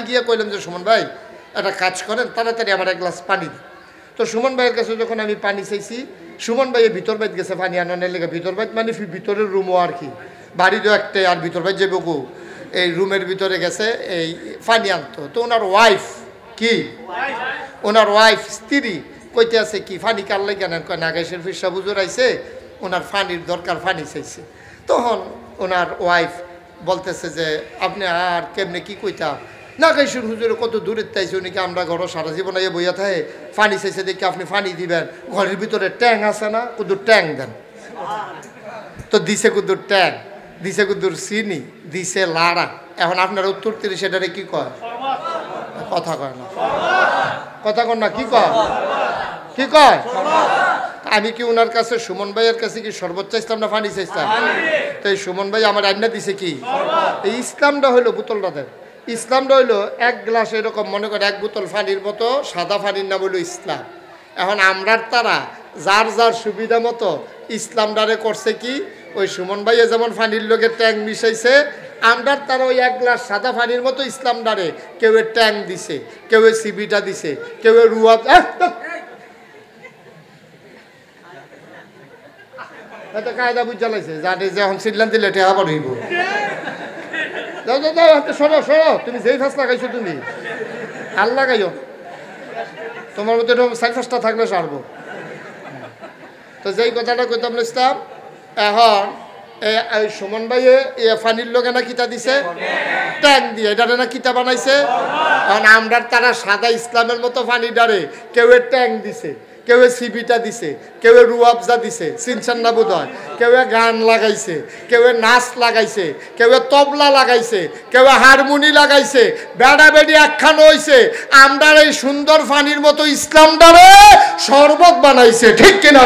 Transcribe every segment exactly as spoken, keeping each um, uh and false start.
গিয়ে কইলাম যে সুমন ভাই একটা কাজ করেন, তাড়াতাড়ি আমার এক গ্লাস পানি দিন। তো সুমন ভাইয়ের কাছে যখন আমি পানি চাইছি, সুমন ভাইয়ের ভিতর বাইত গেছে পানি আনানোর লেগে। ভিতর বাইত মানে ভিতরের রুমও আর কি, বাড়ি তো একটাই, আর ভিতর বাইত যে বকু এই রুমের ভিতরে গেছে এই পানি আনতো। তো ওনার ওয়াইফ কি, ওনার ওয়াইফ স্ত্রী কইতে আছে কি পানি কার লাগে নেন, কয় নাগেশের ফিরসা বুজুর আইছে, ওনার পানির দরকার, পানি চাইছে। তখন ওনার ওয়াইফ বলতেছে যে আপনি আর কেমনে কি কইতাম, নাগেশের হুজুরে কত দূরের তাইছে, উনি কি আমরা ঘর সারা জীবন আইয়া বইয়া থাকে, পানি চাইছে দেখি আপনি পানি দিবেন, ঘরের ভিতরে ট্যাং আছে না, কুদুর ট্যাং দেন। তো দিছে কুদুর ট্যাং, দিছে কুদুর চিনি, দিছে লাড়া। এখন আপনার উত্তর তিরিশ এটারে কি কয়, কথা কয় না, কথা কন না, কি কয়, কি কয়? আমি কি ওনার কাছে সুমন ভাইয়ের কাছে কি শরবত চাইতাম না পানি চাইতাম? তো এই সুমন ভাই আমার রান্না দিছে কি, এই ইসলামটা হইলো বোতলটা দেন। ইসলামটা হইলো এক গ্লাস এরকম মনে করে এক বোতল পানির মতো, সাদা পানির নাম হইলো ইসলাম। এখন আমরার তারা যার যার সুবিধা মতো ইসলামটারে করছে কি, ওই সুমন ভাইয়ে যেমন পানির লোকের ট্যাং মিশাইছে, আমরার তারা ওই এক গ্লাস সাদা পানির মতো ইসলামটারে কেউ ট্যাং দিছে, কেউ সিবিটা দিছে, কেউ রুয়াব, এত কায়দা বুঝ জ্বালাইছে জানে যে এখন সিডলাম দিলে এটা আবার হইব। যাও যাও যাও, হাতে সরো সরো, তুমি যেই ফাঁস লাগাইছো তুমি আর লাগাইও, তোমার মধ্যে সাইড ফাঁসটা থাকলে সারবো। তো যেই কথাটা কইতাম ইসলাম, এখন এই সুমন ভাইয়ে ফানির লোকে না কিতা দিছে, ট্যাং দিয়ে এটারে না কিতা বানাইছে। এখন আমরা তারা সাদা ইসলামের মতো ফানি ডারে কেউ ট্যাং দিছে, কেউ সিবিটা দিছে, কেউ রুয়াবজা দিছে, সিনচান না বোধ হয়, কেউ গান লাগাইছে, কেউ নাচ লাগাইছে, কেউ তবলা লাগাইছে, কেউ হারমোনি লাগাইছে, বেড়া বেড়ি একখান হইছে, আমরা এই সুন্দর ফানির মতো ইসলামটারে শরবত বানাইছে। ঠিক কিনা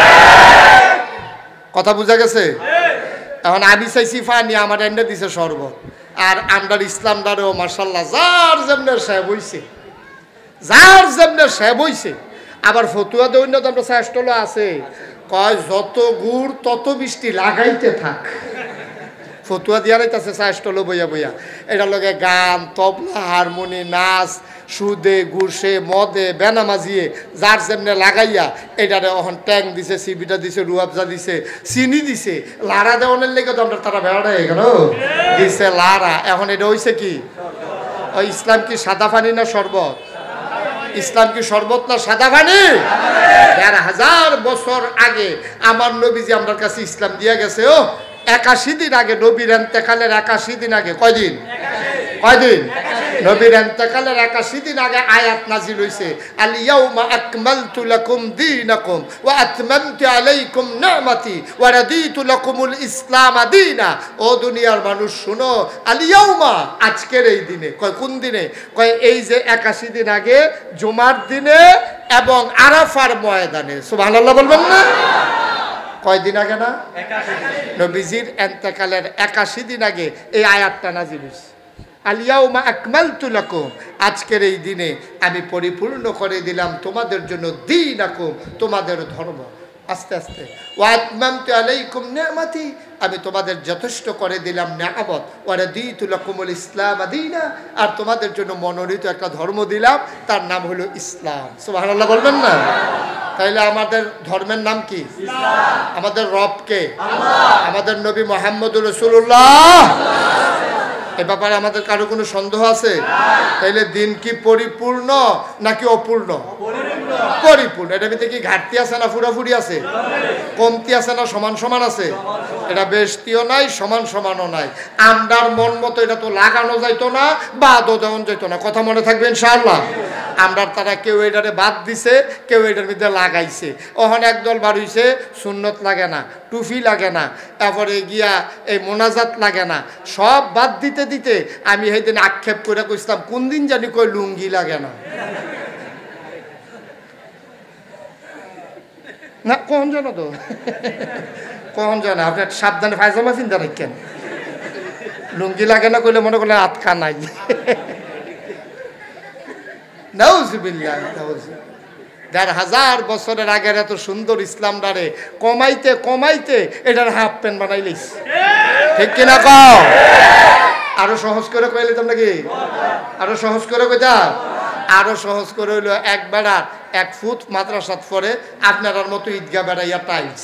কথা বুঝা গেছে? এখন আমি চাইছি ফানি, আমার এনে দিছে শরবত, আর আমরার ইসলামটারেও মার্শাল্লাহ যার যেমনে সেব হইছে, যার যেমনে সেব হইছে। আবার ফতুয়া দৈন্য তো আমরা শ্রেষ্ঠলো আছে, কয় যত গুড় তত মিষ্টি লাগাইতে থাক। ফতুয়া দিয়া রাইতেছে শ্রেষ্ঠলো বইয়া বইয়া, এটা লগে গান, তবলা, হারমোনি, নাচ, সুদে গুড়সে মদে বেনামাজিয়ে যার যেমনে লাগাইয়া এটারে এখন ট্যাং দিছে, সিবিটা দিছে, রুয়াবজা দিছে, চিনি দিছে, লাড়া দেওয়ানের লেগে তো আমরা তারা বেড়া হয়ে গেল দিছে লাড়া। এখন এটা হইছে কি, ওই ইসলাম কি সাদা পানি না শরবত? ইসলাম কি শরবত না সাদা পানি? দেড় হাজার বছর আগে আমার নবীজি আমার কাছে ইসলাম দিয়া গেছে। ও একাশি দিন আগে, নবীর এন্তেকালের একাশি দিন আগে, কয়দিন কয়দিন নবীর এন্তেকালের একাশি দিন আগে আয়াত নাজিল হইছে, আল ইয়াউমা আকমালতু লাকুম দীনাকুম ওয়া আতমামতু আলাইকুম নি'মাতি ওয়া রাদিতু লাকুমুল ইসলাম দীনা। ও দুনিয়ার মানুষ শুনো, আল ইয়াউমা আজকের এই দিনে, কয় কোন দিনে, কয় এই যে একাশি দিন আগে জুমার দিনে এবং আরাফার ময়দানে। সুবহানাল্লাহ বলবেন না? কয়দিন আগে না, নবীজির এন্তেকালের একাশি দিন আগে এই আয়াতটা নাজিল হইছে, আল ইয়াউমা আকমালতু লাকুম, আজকের এই দিনে আমি পরিপূর্ণ করে দিলাম তোমাদের জন্য দীনাকুম, তোমাদের ধর্ম। আস্তে আস্তে ওয়া আতমামতু আলাইকুম নি'মাতি, আমি তোমাদের যথেষ্ট করে দিলাম নিয়ামত, ওয়া রাদিতু লাকুমুল ইসলাম দীনা, আর তোমাদের জন্য মনোনীত একটা ধর্ম দিলাম, তার নাম হলো ইসলাম। সুবহানাল্লাহ বলবেন না? তাইলে আমাদের ধর্মের নাম কি? ইসলাম। আমাদের রব কে? আল্লাহ। আমাদের নবী মুহাম্মদুর রাসূলুল্লাহ। এ ব্যাপারে আমাদের কারো কোনো সন্দেহ আছে? তাইলে দিন কি পরিপূর্ণ নাকি অপূর্ণ? পরিপূর্ণ। এটার ভিতরে কি ঘাটতি আছে না পুরাপুরি আছে? কমতি আছে না সমান সমান আছে? এটা বেশতিও নাই, সমান সমানও নাই। আমরার মন মতো এটা তো লাগানো যাইতো না, বাদও দেওয়া যাইতো না। কথা মনে থাকবে ইনশাআল্লাহ? আমরা তারা কেউ এটারে বাদ দিছে, কেউ এটার মধ্যে লাগাইছে। ওখানে একদল বার হইছে সুন্নত লাগে না, টুফি লাগে না, তারপরে গিয়া এই মোনাজাত লাগে না, সব বাদ দিতে দিতে আমি সেইদিন আক্ষেপ করে কইছিলাম কোন দিন জানি কই লুঙ্গি লাগে না। না কখন জানো তো, কখন জানো আপনি সাবধানে পায়জামা চিন্তা রাখেন, লুঙ্গি লাগে না কইলে মনে করলেন আটকা নাই। নাউজুবিল্লাহ, নাউজুবিল্লাহ। দেড় হাজার বছরের আগের এত সুন্দর ইসলামটারে কমাইতে কমাইতে এটার হাফ প্যান্ট বানাই লইছে। ঠিক কিনা কও? আরো সহজ করে কইলে তোমরা কি আরো সহজ করে কইতা আরো সহজ করে হইলো এক বেড়া এক ফুট মাদ্রাসাত পরে আপনার মতো ঈদগা বেড়াইয়া টাইলস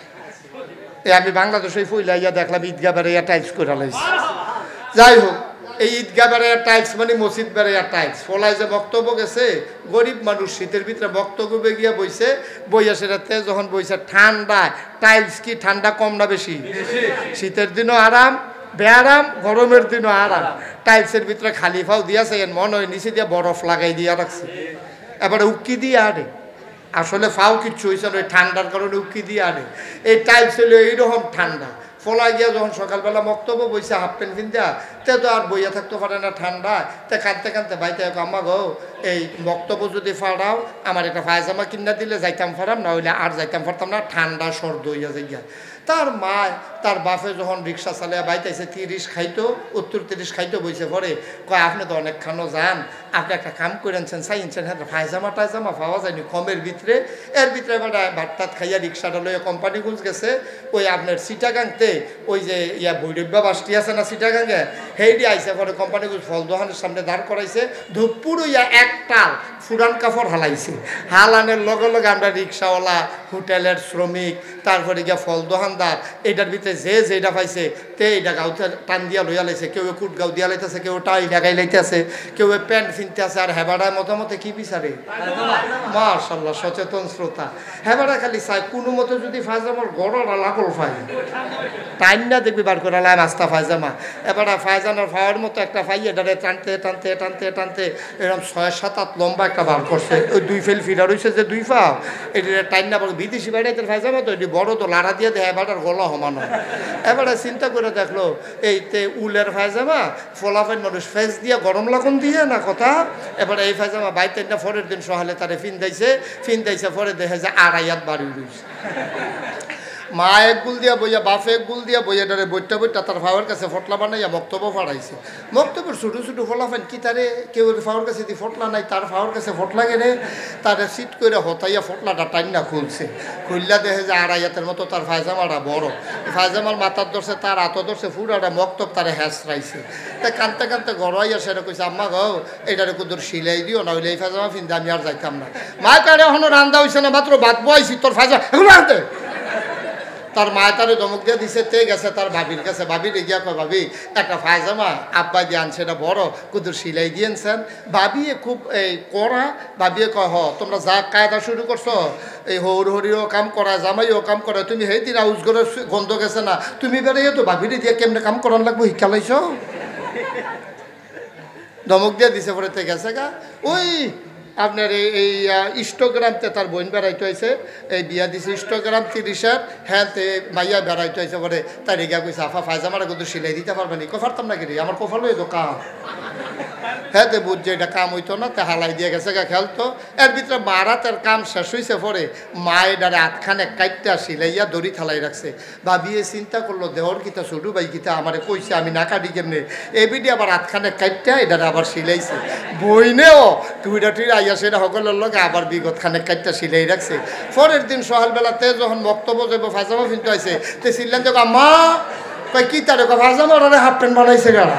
এই আমি বাংলাদেশে ফইলাইয়া দেখলাম ঈদগা বেড়াইয়া টাইলস করে লাইছি যাই হোক এই ঈদগা বেড়াইয়া টাইলস মানে মসজিদ বেড়াইয়া টাইলস ফলায় যে বক্তব্য গেছে গরিব মানুষ শীতের ভিতরে বক্তব্য গিয়া বইছে বইয়া সেটাতে যখন বইছে ঠান্ডা টাইলস কি ঠান্ডা কম না বেশি শীতের দিনও আরাম বেআরাম গরমের দিনও আরাম টাইলসের ভিতরে খালি ফাও দিয়াছে মনে হয় নিচে দিয়ে বরফ লাগাই দিয়া রাখছে এবারে উক্কি দিয়ে আনে আসলে ফাও কিচ্ছু হয়েছে ওই ঠান্ডার কারণে উক্কি দিয়ে আনে এই টাইলস হলো এইরকম ঠান্ডা ফলা গিয়া যখন সকালবেলা বক্তব্য বইছে হাফ প্যান্ট কিনতে তে তো আর বইয়া থাকতে পারে না ঠান্ডা তে কাঁদতে কাঁদতে বাইতে আম্মা গো এই বক্তব্য যদি ফাড়াও আমার একটা পায়জামা কিনা দিলে যাইতাম ফারাম না হইলে আর যাইতাম পারতাম না ঠান্ডা সর্দ হইয়া যাইয়া তার মা তার বাপে যখন রিক্সা চালিয়ে বাইতেছে তিরিশ খাইতো উত্তর তিরিশ খাইতো বইছে পরে কয় আপনি তো অনেক খানো যান আপনি একটা কাম করে আনছেন চাইছেন হ্যাঁ পায়জামা টায়জামা পাওয়া যায়নি কমের ভিতরে এর ভিতরে বেটা ভাত টাত খাইয়া রিক্সাটা লইয়া কোম্পানিগঞ্জ গেছে ওই আপনার সিটাগাংতে ওই যে ইয়া বৈরব্যা বাসটি আছে না সিটাগাঙ্গে সেইটি আইসে পরে কোম্পানিগঞ্জ ফল দোকানের সামনে দাঁড় করাইছে ধূপপুর ইয়া একটাল ফুরান কাপড় হালাইছে হালানের লগে লগে আমরা রিক্সাওয়ালা হোটেলের শ্রমিক তারপরে গিয়া ফল দোকানদার এটার ভিতরে যে যেটা পাইছে তে এইটা গাউতে টান দিয়া লইয়া লাইছে কেউ কুট গাউ দিয়া লাইতেছে কেউ টাই লাগাই লাইতেছে কেউ প্যান্ট ফিনতে আছে আর হেবাড়ায় মতামতে কি বিচারে মাশাআল্লাহ সচেতন শ্রোতা হেবাড়া খালি চাই কোনো মতো যদি ফায়জামার গড়রা লাগল ফাই টাইম না দেখবি বার করে লাইম আস্তা ফায়জামা এবার ফায়জামার ফাওয়ার মতো একটা ফাই এটারে টানতে টানতে টানতে টানতে এরকম ছয় সাত আট লম্বা একটা বার করছে ওই দুই ফেল ফিরা রয়েছে যে দুই ফাও এটা টাইম না বিদেশি বেড়াইতে ফায়জামা তো এটি বড় তো লাড়া দিয়ে দেয় এবার গলা সমানো এবারে চিন্তা করে দেখলো এইতে উলের ফায়জামা ফলাফাইন মানুষ ফেস দিয়ে গরম লাগুন দিয়ে না কথা এবারে এই ফায়জামা বাইতে না পরের দিন সহালে তারে ফিন দিয়েছে ফিন দিয়েছে পরে দেখে যে আড়াইয়াত বাড়ি রয়েছে মা এক গুল দিয়া বইয়া বাপে এক গুল দিয়া বইয়া ডারে বইটা বইটা তার ফাওয়ার কাছে ফটলা বানাইয়া বক্তব্য ফাড়াইছে বক্তব্যের ছোটো ছোটো ফলাফেন কি তারে কেউ ফাওয়ার কাছে দি ফটলা নাই তার ফাওয়ার কাছে ফটলা গেলে তারে সিট করে হতাইয়া ফটলাটা টাইনা খুলছে খুললা দেখে যে আড়াইয়াতের মতো তার ফায়জামাটা বড় ফায়জামার মাথার ধরছে তার হাতও ধরছে ফুরাটা মক্তব তারে হ্যাঁচড়াইছে তা কানতে কানতে গড়াইয়া সেটা কইছে আম্মা গো এটারে কুদুর সিলাই দিও না হইলে এই ফায়জামা ফিনতে আমি আর যাইতাম না মা তারে এখনো রান্দা হয়েছে না মাত্র ভাত বয়াইছি তোর ফায়জামা এগুলো আনতে তার মায় তারে ধমক দিয়ে দিছে তে গেছে তার ভাবির কাছে ভাবি গিয়া কয় ভাবি একটা ফায়জামা আব্বা দিয়ে আনছে এটা বড় কুদুর সিলাই দিয়েছেন ভাবিয়ে খুব এই করা ভাবিয়ে কয় হ তোমরা যা কায়দা শুরু করছো এই হৌর হরিও কাম করা জামাইও কাম করা তুমি সেই দিন আউজ করে গন্ধ গেছে না তুমি বেড়ে তো ভাবিরে দিয়ে কেমনে কাম করান লাগবো শিক্ষা লাইছ ধমক দিয়ে দিছে পরে তে গেছে গা ওই আপনার এই এই ইস্টোগ্রামতে তার বোন বেড়াইতে হয়েছে এই বিয়া দিছে ইস্টোগ্রাম তিরিশের হ্যাঁ তে মাইয়া বেড়াইতে হয়েছে পরে তাই রেগা কইছে আফা ফায়জামাটা কিন্তু সিলাই দিতে পারবে নি কফারতাম না কি আমার কফার লই তো কাম হ্যাঁ তে বুঝছে এটা কাম হইতো না তে হালাই দিয়ে গেছে গা খেলতো এর ভিতরে মারা তার কাম শেষ হয়েছে পরে মায়ের ডারে আটখানে কাইটটা সিলাইয়া দড়ি থালাই রাখছে ভাবিয়ে চিন্তা করলো দেহর কিতা ছোটু ভাই কিতা আমারে কইছে আমি না কাটি কেমনে এই বিডি আবার আটখানে কাইটটা এটারে আবার সিলাইছে বইনেও টুইটা টুইরা আইয়া সেটা সকলের লগে আবার বিগত খানে কাইটটা সিলাই রাখছে পরের দিন সকালবেলাতে যখন বক্তব্য দেবো ফায়জামা ফিনতে হয়েছে তে সিললেন দেখো মা কয় কি তার ফায়জামা ওরা হাফ প্যান্ট বানাইছে গাড়া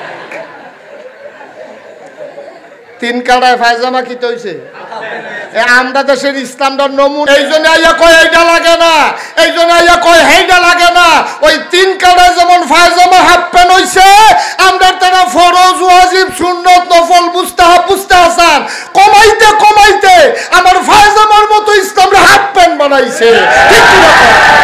তিন কাড়ায় ফায়জামা কি হইছে আমরা দেশের ইসলামটার নমুনা এই জন্য আইয়া কয় এইটা লাগে না এই জন্য আইয়া কয় হেইটা লাগে না ওই তিন কাড়ায় যেমন ফায়জামা হাফ প্যান্ট হইছে আমরা তারা ফরজ ওয়াজিব সুন্নত নফল মুস্তাহাব মুস্তাহসান কমাইতে কমাইতে আমার ফায়জামার মতো ইসলামে হাফ প্যান্ট বানাইছে ঠিক কি না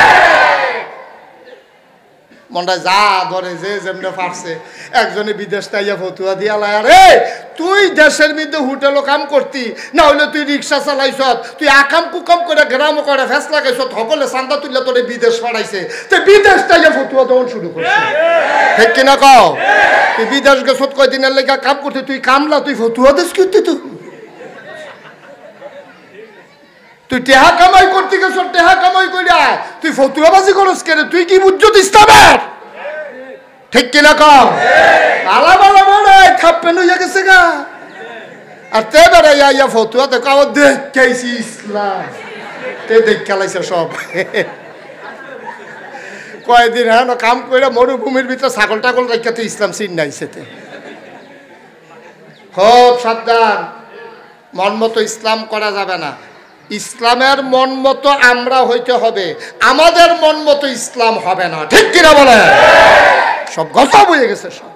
মনটা যা ধরে যে যেমনে পারছে একজনে বিদেশ তাইয়া ফতুয়া দিয়া লাই আরে তুই দেশের মধ্যে হোটেলও কাম করতি না হলে তুই রিক্সা চালাইছ তুই আকাম কুকাম করে গ্রামও করে ফেস লাগাইছ সকলে চান্দা তুললে তোরে বিদেশ পাঠাইছে তুই বিদেশ তাইয়া ফতুয়া তখন শুরু করছিস ঠিক কিনা কও তুই বিদেশ গেছ কয়দিনের লেগে কাম করতি তুই কামলা তুই ফতুয়া দেশ করতি তুই তুই টেহা কামাই করতে গেছ টেহা কামাই কইরা তুই ফতুয়াবাজি করস কেন তুই কি বুঝছত ইসলামের ঠিক কিনা কম আলা বালা বলে থাপ্পেন হইয়া গেছে গা আর তে বেড়াইয়া ইয়া ফতুয়া তো কাও দেখেছি ইসলাম তে দেখ খেলাইছে সব কয়দিন হ্যাঁ কাম কইরা মরুভূমির ভিতরে ছাগল টাগল রাখিয়া তুই ইসলাম চিন নাইছে তে খুব সাবধান, মন মতো ইসলাম করা যাবে না। ইসলামের মন মতো আমরা হইতে হবে, আমাদের মন মতো ইসলাম হবে না। ঠিক কিনা বলে? সব গজব হয়ে গেছে সব।